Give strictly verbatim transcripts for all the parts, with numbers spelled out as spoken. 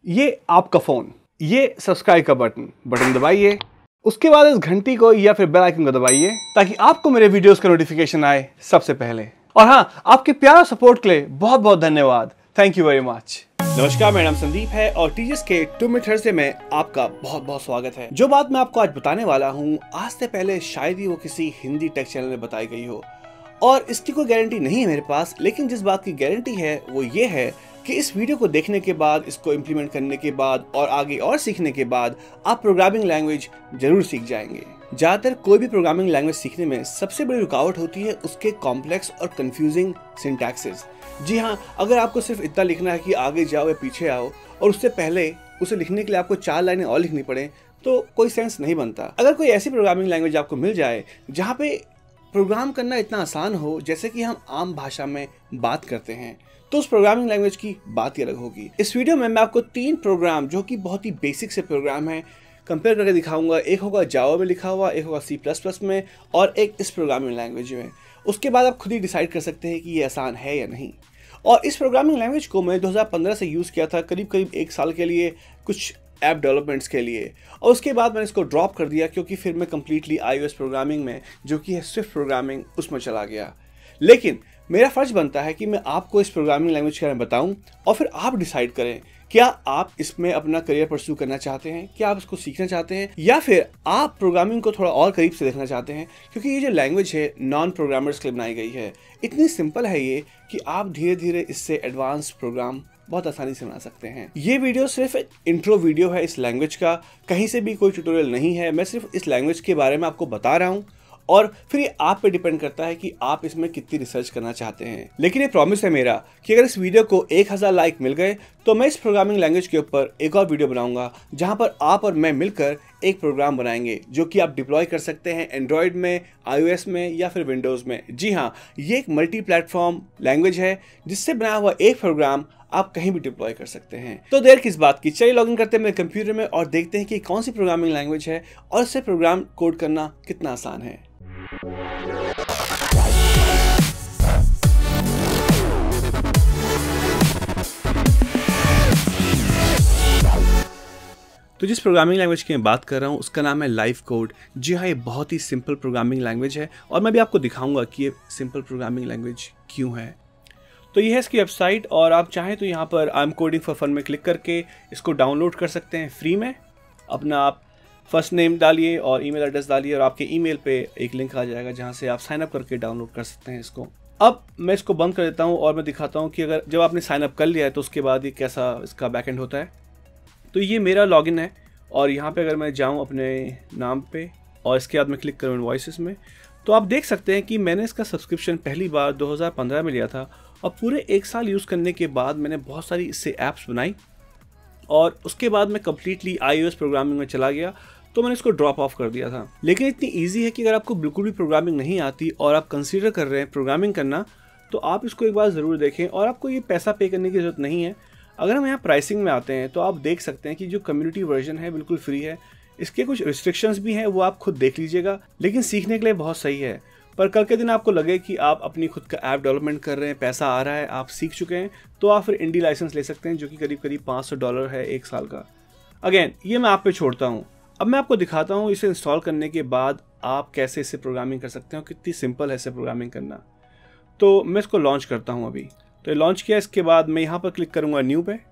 ये आपका फोन, ये सब्सक्राइब का बटन बटन दबाइए, उसके बाद इस घंटी को या फिर बेल आइकन को दबाइए ताकि आपको मेरे वीडियोस का नोटिफिकेशन आए सबसे पहले। और हाँ, आपके प्यार सपोर्ट के लिए बहुत बहुत धन्यवाद। Thank you very much. नमस्कार, मेरा नाम संदीप है और टीचर्स के टू मिनट थर्सडे में आपका बहुत बहुत स्वागत है। जो बात मैं आपको आज बताने वाला हूँ, आज से पहले शायद ही वो किसी हिंदी टेक चैनल में बताई गई हो और इसकी कोई गारंटी नहीं है मेरे पास, लेकिन जिस बात की गारंटी है वो ये है कि इस वीडियो को देखने के बाद, इसको इम्प्लीमेंट करने के बाद और आगे और सीखने के बाद आप प्रोग्रामिंग लैंग्वेज जरूर सीख जाएंगे। ज़्यादातर कोई भी प्रोग्रामिंग लैंग्वेज सीखने में सबसे बड़ी रुकावट होती है उसके कॉम्प्लेक्स और कंफ्यूजिंग सिंटैक्सेस। जी हाँ, अगर आपको सिर्फ इतना लिखना है कि आगे जाओ या पीछे आओ और उससे पहले उसे लिखने के लिए आपको चार लाइनें और लिखनी पड़े तो कोई सेंस नहीं बनता। अगर कोई ऐसी प्रोग्रामिंग लैंग्वेज आपको मिल जाए जहाँ पे प्रोग्राम करना इतना आसान हो जैसे कि हम आम भाषा में बात करते हैं, तो उस प्रोग्रामिंग लैंग्वेज की बात ही अलग होगी। इस वीडियो में मैं आपको तीन प्रोग्राम जो कि बहुत ही बेसिक से प्रोग्राम हैं कंपेयर करके दिखाऊंगा। एक होगा जावा में लिखा हुआ, एक होगा सी प्लस प्लस में और एक इस प्रोग्रामिंग लैंग्वेज में। उसके बाद आप खुद ही डिसाइड कर सकते हैं कि ये आसान है या नहीं। और इस प्रोग्रामिंग लैंग्वेज को मैं दो हज़ार पंद्रह से यूज़ किया था, करीब करीब एक साल के लिए, कुछ ऐप डेवलपमेंट्स के लिए। और उसके बाद मैंने इसको ड्रॉप कर दिया क्योंकि फिर मैं कम्प्लीटली आईओएस प्रोग्रामिंग में, जो कि है स्विफ्ट प्रोग्रामिंग, उसमें चला गया। लेकिन मेरा फर्ज बनता है कि मैं आपको इस प्रोग्रामिंग लैंग्वेज के बारे में बताऊं और फिर आप डिसाइड करें क्या आप इसमें अपना करियर परस्यू करना चाहते हैं, क्या आप इसको सीखना चाहते हैं या फिर आप प्रोग्रामिंग को थोड़ा और करीब से देखना चाहते हैं। क्योंकि ये जो लैंग्वेज है नॉन प्रोग्रामर्स के लिए बनाई गई है। इतनी सिंपल है ये कि आप धीरे धीरे इससे एडवांस प्रोग्राम बहुत आसानी से बना सकते हैं। ये वीडियो सिर्फ एक इंट्रो वीडियो है इस लैंग्वेज का, कहीं से भी कोई ट्यूटोरियल नहीं है। मैं सिर्फ इस लैंग्वेज के बारे में आपको बता रहा हूँ और फिर ये आप पे डिपेंड करता है कि आप इसमें कितनी रिसर्च करना चाहते हैं। लेकिन ये प्रॉमिस है मेरा कि अगर इस वीडियो को एक हज़ार लाइक मिल गए तो मैं इस प्रोग्रामिंग लैंग्वेज के ऊपर एक और वीडियो बनाऊंगा जहां पर आप और मैं मिलकर एक प्रोग्राम बनाएंगे जो कि आप डिप्लॉय कर सकते हैं एंड्रॉयड में, आईओएस में या फिर विंडोज़ में। जी हाँ, ये एक मल्टी प्लेटफॉर्म लैंग्वेज है जिससे बना हुआ एक प्रोग्राम आप कहीं भी डिप्लॉय कर सकते हैं। तो देर किस बात की, चलिए लॉगिन करते हैं मेरे कंप्यूटर में और देखते हैं कि कौन सी प्रोग्रामिंग लैंग्वेज है और इससे प्रोग्राम कोड करना कितना आसान है। तो जिस प्रोग्रामिंग लैंग्वेज की मैं बात कर रहा हूँ उसका नाम है लाइव कोड। जी हाँ, ये बहुत ही सिंपल प्रोग्रामिंग लैंग्वेज है और मैं भी आपको दिखाऊंगा कि ये सिंपल प्रोग्रामिंग लैंग्वेज क्यों है। तो ये है इसकी वेबसाइट और आप चाहें तो यहाँ पर I am coding for fun में क्लिक करके इसको डाउनलोड कर सकते हैं फ्री में। अपना आप फर्स्ट नेम डालिए और ईमेल एड्रेस डालिए और आपके ईमेल पे एक लिंक आ जाएगा जहाँ से आप साइन अप करके डाउनलोड कर सकते हैं इसको। अब मैं इसको बंद कर देता हूँ और मैं दिखाता हूँ कि अगर जब आपने साइन अप कर लिया है तो उसके बाद ये कैसा इसका बैकएंड होता है। तो ये मेरा लॉगिन है और यहाँ पे अगर मैं जाऊँ अपने नाम पे और इसके बाद मैं क्लिक करूँ इनवॉइसेस में, तो आप देख सकते हैं कि मैंने इसका सब्सक्रिप्शन पहली बार दो हज़ार पंद्रह में लिया था और पूरे एक साल यूज़ करने के बाद मैंने बहुत सारी इससे ऐप्स बनाई और उसके बाद मैं कम्प्लीटली आईओएस प्रोग्रामिंग में चला गया, तो मैंने इसको ड्रॉप ऑफ कर दिया था। लेकिन इतनी ईजी है कि अगर आपको बिल्कुल भी प्रोग्रामिंग नहीं आती और आप कंसीडर कर रहे हैं प्रोग्रामिंग करना, तो आप इसको एक बार ज़रूर देखें और आपको ये पैसा पे करने की ज़रूरत नहीं है। अगर हम यहाँ प्राइसिंग में आते हैं तो आप देख सकते हैं कि जो कम्युनिटी वर्जन है बिल्कुल फ्री है। इसके कुछ रिस्ट्रिक्शंस भी हैं, वो आप खुद देख लीजिएगा, लेकिन सीखने के लिए बहुत सही है। पर कल के दिन आपको लगे कि आप अपनी खुद का ऐप डेवलपमेंट कर रहे हैं, पैसा आ रहा है, आप सीख चुके हैं, तो आप फिर इंडी लाइसेंस ले सकते हैं जो कि करीब करीब पाँच सौ डॉलर है एक साल का। अगेन ये मैं आप पे छोड़ता हूँ। अब मैं आपको दिखाता हूँ इसे इंस्टॉल करने के बाद आप कैसे इससे प्रोग्रामिंग कर सकते हो, कितनी सिंपल है इसे प्रोग्रामिंग करना। तो मैं इसको लॉन्च करता हूँ अभी। तो ये लॉन्च किया, इसके बाद मैं यहाँ पर क्लिक करूँगा न्यू पे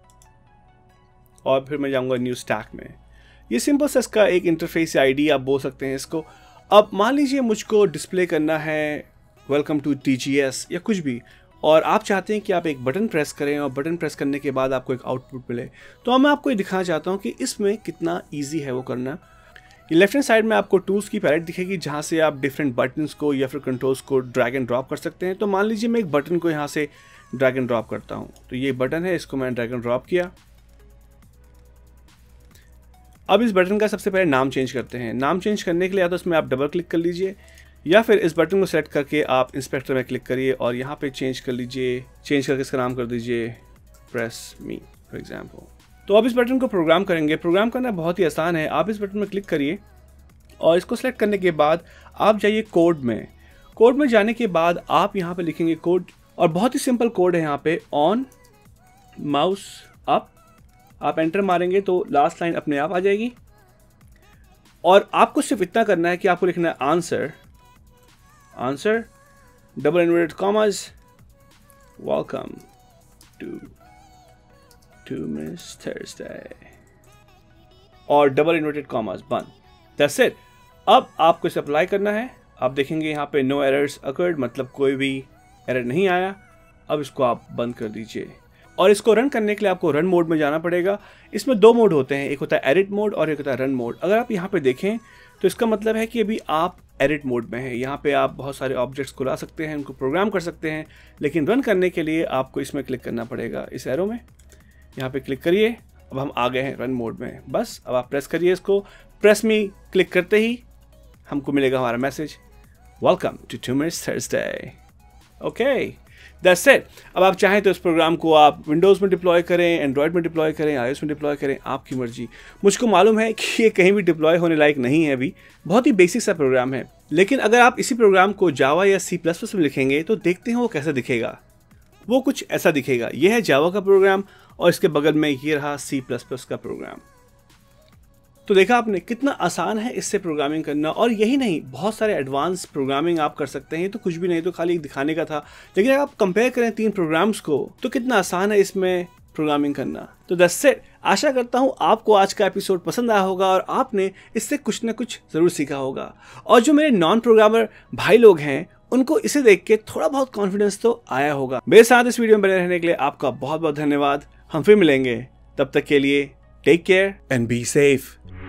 और फिर मैं जाऊँगा न्यू स्टैक में। ये सिंपल सा इसका एक इंटरफेस या आईडी आप बोल सकते हैं इसको। अब मान लीजिए मुझको डिस्प्ले करना है वेलकम टू टीजीएस या कुछ भी, और आप चाहते हैं कि आप एक बटन प्रेस करें और बटन प्रेस करने के बाद आपको एक आउटपुट मिले। तो अब मैं आपको ये दिखाना चाहता हूँ कि इसमें कितना ईजी है वो करना। ये लेफ्ट हैंड साइड में आपको टूल्स की पैलेट दिखेगी जहाँ से आप डिफरेंट बटन्स को या फिर कंट्रोल्स को ड्रैग एंड ड्रॉप कर सकते हैं। तो मान लीजिए मैं एक बटन को यहाँ से ड्रैग एंड ड्रॉप करता हूँ, तो ये बटन है, इसको मैंने ड्रैग एंड ड्रॉप किया। अब इस बटन का सबसे पहले नाम चेंज करते हैं। नाम चेंज करने के लिए या तो इसमें आप डबल क्लिक कर लीजिए या फिर इस बटन को सेलेक्ट करके आप इंस्पेक्टर में क्लिक करिए और यहाँ पे चेंज कर लीजिए। चेंज करके इसका नाम कर दीजिए प्रेस मी फॉर एग्जांपल। तो अब इस बटन को प्रोग्राम करेंगे। प्रोग्राम करना बहुत ही आसान है। आप इस बटन में क्लिक करिए और इसको सेलेक्ट करने के बाद आप जाइए कोड में। कोड में जाने के बाद आप यहाँ पे लिखेंगे कोड और बहुत ही सिंपल कोड है यहाँ पे, ऑन माउस अप आप एंटर मारेंगे तो लास्ट लाइन अपने आप आ जाएगी और आपको सिर्फ इतना करना है कि आपको लिखना है answer answer double inverted commas welcome to to miss Thursday और डबल इन्वर्टेड कॉमास बंद। That's it. अब आपको इसे अप्लाई करना है। आप देखेंगे यहाँ पे नो एरर्स अकर्ड, मतलब कोई भी एरर नहीं आया। अब इसको आप बंद कर दीजिए और इसको रन करने के लिए आपको रन मोड में जाना पड़ेगा। इसमें दो मोड होते हैं, एक होता है एडिट मोड और एक होता है रन मोड। अगर आप यहाँ पे देखें तो इसका मतलब है कि अभी आप एडिट मोड में हैं। यहाँ पे आप बहुत सारे ऑब्जेक्ट्स को ला सकते हैं, उनको प्रोग्राम कर सकते हैं, लेकिन रन करने के लिए आपको इसमें क्लिक करना पड़ेगा, इस एरो में। यहाँ पे क्लिक करिए। अब हम आ गए हैं रन मोड में। बस अब आप प्रेस करिए इसको। प्रेस मी क्लिक करते ही हमको मिलेगा हमारा message welcome to two minutes Thursday. Okay, that's it. अब आप चाहें तो इस प्रोग्राम को आप विंडोज़ में डिप्लॉय करें, एंड्रॉयड में डिप्लॉय करें, आईओएस में डिप्लॉय करें, आपकी मर्जी। मुझको मालूम है कि ये कहीं भी डिप्लॉय होने लायक नहीं है अभी, बहुत ही बेसिक सा प्रोग्राम है। लेकिन अगर आप इसी प्रोग्राम को जावा या सी प्लस प्लस में लिखेंगे तो देखते हैं वो कैसा दिखेगा। वो कुछ ऐसा दिखेगा। यह है जावा का प्रोग्राम और इसके बगल में ये रहा सी प्लस प्लस का प्रोग्राम। तो देखा आपने कितना आसान है इससे प्रोग्रामिंग करना। और यही नहीं, बहुत सारे एडवांस प्रोग्रामिंग आप कर सकते हैं। तो कुछ भी नहीं, तो खाली दिखाने का था। लेकिन अगर आप कंपेयर करें तीन प्रोग्राम्स को तो कितना आसान है इसमें प्रोग्रामिंग करना। तो दैट्स इट। आशा करता हूँ आपको आज का एपिसोड पसंद आया होगा और आपने इससे कुछ ना कुछ ज़रूर सीखा होगा। और जो मेरे नॉन प्रोग्रामर भाई लोग हैं उनको इसे देख के थोड़ा बहुत कॉन्फिडेंस तो आया होगा। मेरे साथ इस वीडियो में बने रहने के लिए आपका बहुत बहुत धन्यवाद। हम फिर मिलेंगे, तब तक के लिए take care and be safe.